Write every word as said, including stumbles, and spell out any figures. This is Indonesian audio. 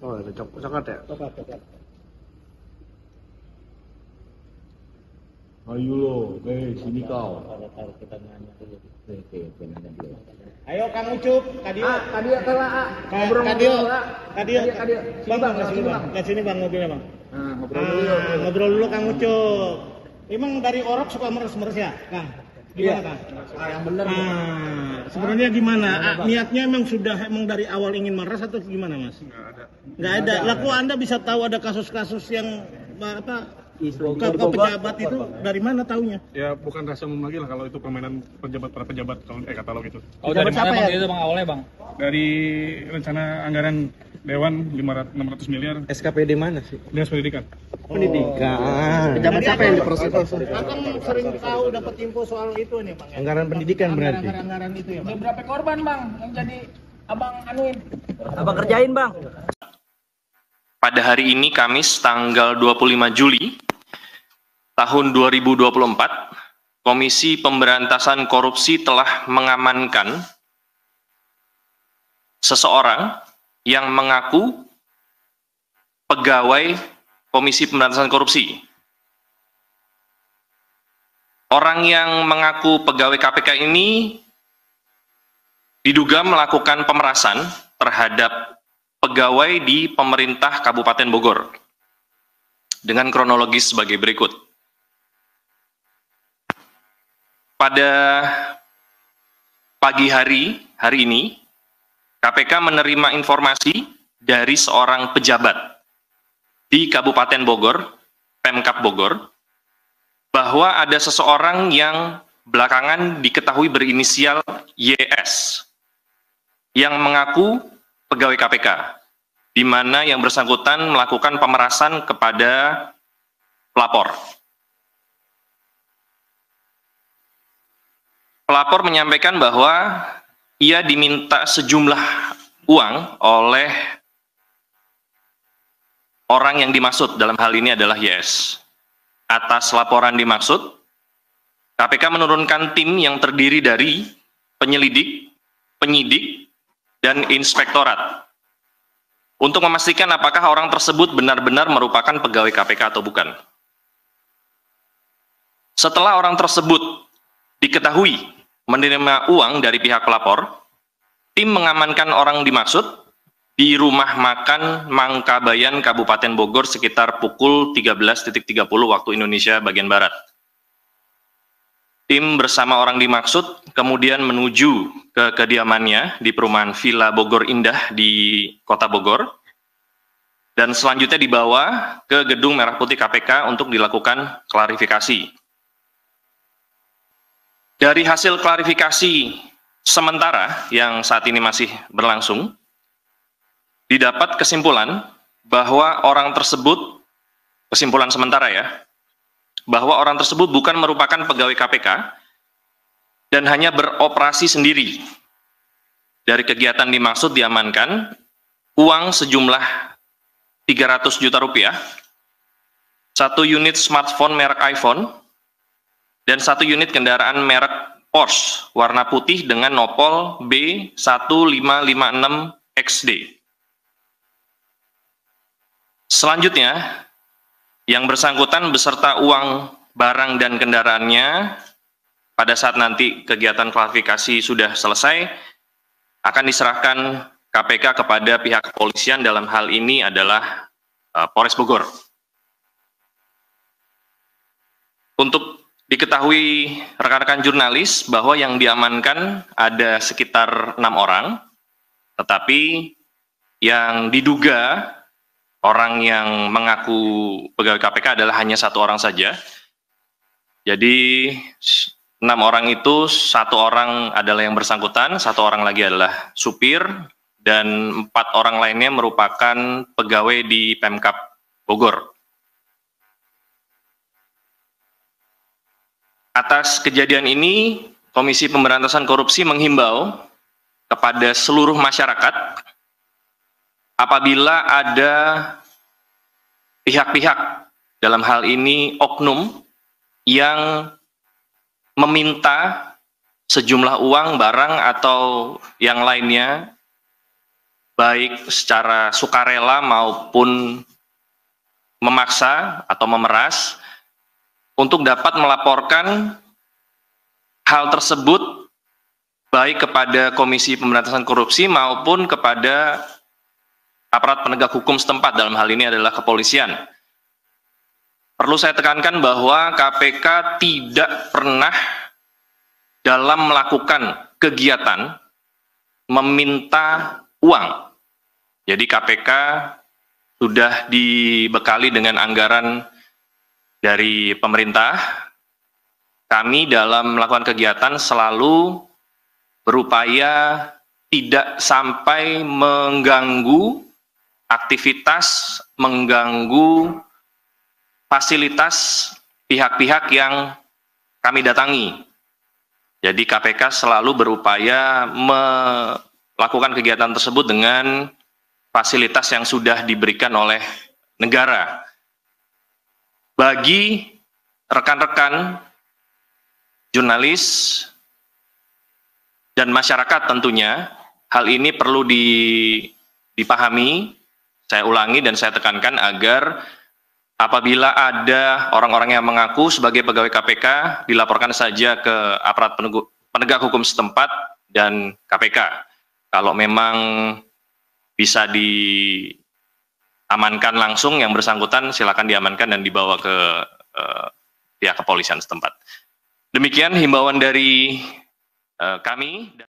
Oh, ada cok coklat ya? Coklat, coklat. Ayo lo, eh sini kau. Kalau kita nanya dulu. Ayo Kang Ucup, Kadio. Ah, Kadio telah ah. Ngobrol Kadio. Kadio. Kadio. Bang, bang, ke sini bang. Ke sini bang mobilnya bang. Nah, ngobrol dulu yuk. Ah, ngobrol dulu Kang Ucup. Emang dari orok suka meres-meres ya, Kang? Gimana Kang? Ah, yang benar. Ah, sebenarnya gimana? Ah, niatnya emang sudah emang dari awal ingin meres atau gimana Mas? Nggak ada. Nggak ada. Laku Anda bisa tahu ada kasus-kasus yang apa? Ke, ke pejabat itu dari mana taunya? Ya bukan rahasia umum lagi lah kalau itu permainan pejabat para pejabat kalau eh katalog itu. Oh, dari mana bang ya? itu bang awalnya bang? Dari rencana anggaran Dewan lima ratus enam ratus miliar S K P D mana sih? Dinas Pendidikan. Pendidikan. Pejabat Jadi siapa yang Akang- diproses? Akang sering tahu dapat info soal itu nih bang. Ya? Anggaran pendidikan berarti. Anggaran, anggaran itu ya bang. Berapa korban bang yang jadi abang anuin? Abang kerjain bang. Pada hari ini Kamis tanggal dua puluh lima Juli tahun dua ribu dua puluh empat, Komisi Pemberantasan Korupsi telah mengamankan seseorang yang mengaku pegawai Komisi Pemberantasan Korupsi. Orang yang mengaku pegawai K P K ini diduga melakukan pemerasan terhadap pegawai di pemerintah Kabupaten Bogor dengan kronologis sebagai berikut. Pada pagi hari, hari ini, K P K menerima informasi dari seorang pejabat di Kabupaten Bogor, Pemkab Bogor, bahwa ada seseorang yang belakangan diketahui berinisial Y S, yang mengaku pegawai K P K, di mana yang bersangkutan melakukan pemerasan kepada pelapor. Pelapor menyampaikan bahwa ia diminta sejumlah uang oleh orang yang dimaksud, dalam hal ini adalah Y S. Atas laporan dimaksud, K P K menurunkan tim yang terdiri dari penyelidik, penyidik, dan inspektorat untuk memastikan apakah orang tersebut benar-benar merupakan pegawai K P K atau bukan. Setelah orang tersebut diketahui menerima uang dari pihak pelapor, tim mengamankan orang dimaksud di rumah makan Mangkabayan, Kabupaten Bogor sekitar pukul tiga belas tiga puluh waktu Indonesia bagian Barat. Tim bersama orang dimaksud kemudian menuju ke kediamannya di perumahan Villa Bogor Indah di Kota Bogor, dan selanjutnya dibawa ke Gedung Merah Putih K P K untuk dilakukan klarifikasi. Dari hasil klarifikasi sementara yang saat ini masih berlangsung, didapat kesimpulan bahwa orang tersebut, kesimpulan sementara ya, bahwa orang tersebut bukan merupakan pegawai K P K dan hanya beroperasi sendiri. Dari kegiatan dimaksud diamankan uang sejumlah tiga ratus juta rupiah, satu unit smartphone merek iPhone, dan satu unit kendaraan merek Porsche warna putih dengan nopol B satu lima lima enam X D. Selanjutnya, yang bersangkutan beserta uang, barang, dan kendaraannya pada saat nanti kegiatan klarifikasi sudah selesai akan diserahkan K P K kepada pihak kepolisian, dalam hal ini adalah uh, Polres Bogor. Untuk diketahui rekan-rekan jurnalis bahwa yang diamankan ada sekitar enam orang, tetapi yang diduga orang yang mengaku pegawai K P K adalah hanya satu orang saja. Jadi enam orang itu, satu orang adalah yang bersangkutan, satu orang lagi adalah supir, dan empat orang lainnya merupakan pegawai di Pemkab Bogor. Atas kejadian ini, Komisi Pemberantasan Korupsi menghimbau kepada seluruh masyarakat apabila ada pihak-pihak, dalam hal ini oknum, yang meminta sejumlah uang, barang, atau yang lainnya baik secara sukarela maupun memaksa atau memeras untuk dapat melaporkan hal tersebut baik kepada Komisi Pemberantasan Korupsi maupun kepada aparat penegak hukum setempat, dalam hal ini adalah kepolisian. Perlu saya tekankan bahwa K P K tidak pernah dalam melakukan kegiatan meminta uang. Jadi K P K sudah dibekali dengan anggaran dari pemerintah. Kami dalam melakukan kegiatan selalu berupaya tidak sampai mengganggu aktivitas, mengganggu fasilitas pihak-pihak yang kami datangi. Jadi K P K selalu berupaya melakukan kegiatan tersebut dengan fasilitas yang sudah diberikan oleh negara. Bagi rekan-rekan jurnalis dan masyarakat tentunya, hal ini perlu di, dipahami, saya ulangi dan saya tekankan agar apabila ada orang-orang yang mengaku sebagai pegawai K P K, dilaporkan saja ke aparat penegak hukum setempat dan K P K. Kalau memang bisa diamankan langsung yang bersangkutan, silakan diamankan dan dibawa ke uh, pihak kepolisian setempat. Demikian himbauan dari uh, kami.